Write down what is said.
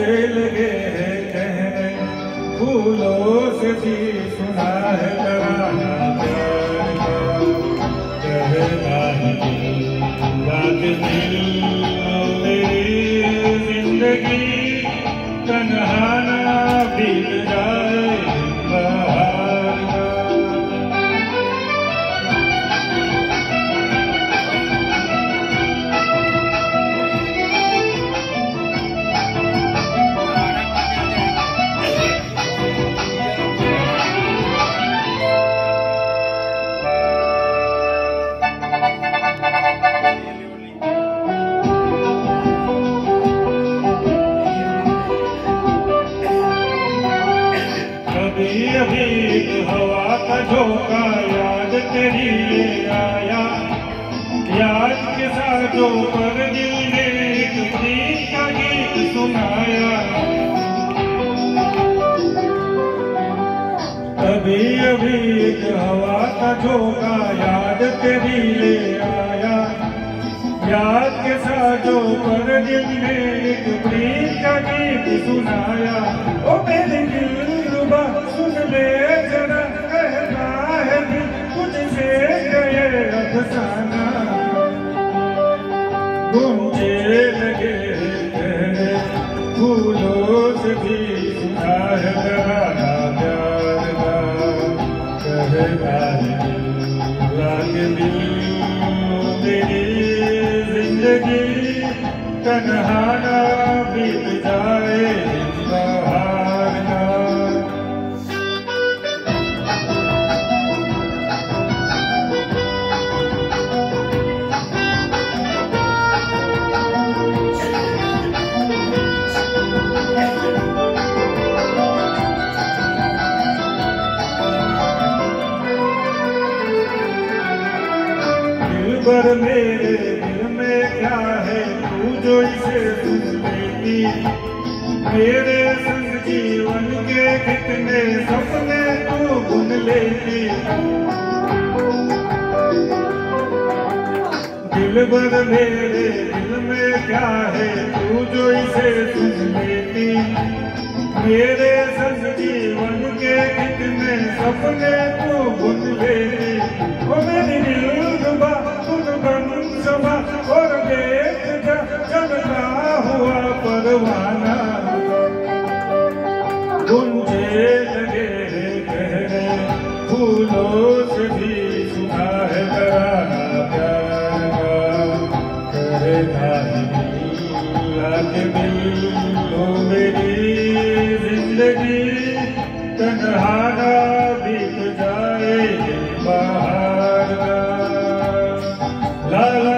लगे हैं कहने, फूलों से भी सुना है तराना प्यार का। कहना है रात दिल मेरी जिंदगी तन्हा ना बीत जाए बहार का। अभी एक हवा का झोंका याद तेरी ले आया, याद के साथों पर दिल ने एक प्रीत का गीत सुनाया। अभी एक हवा का झोंका याद तेरी ले आया, याद के साथों पर दिल ने एक प्रीत का गीत सुनाया। ओ मेरे दिलरुबा सुन ले जरा, कहना है दिल तुझसे गए अफसाना। गूंजे लगे कहने, फूलों से भी सुना है तराना प्यार का। कहना है रात दिल मेरी जिंदगी तन्हा ना बीत जाए बहार का। दिलबर मेरे दिल में क्या है तू जो इसे सुन लेती, मेरे संग जीवन के कितने सपने तू बुन लेती। दिलबर मेरे दिल में क्या है तू जो इसे सुन लेती, मेरे संग जीवन के कितने सपने तू बुन लेती। ओ मेरी दिलरुबा सुन बन समा और देख जा चलता हुआ परवाना। गूंजे लगे कहने, फूलों से भी सुना है तराना प्यार का। कहना है रात दिल हो मेरी जिंदगी तन्हा ना बीत जाए बहार का। ला ला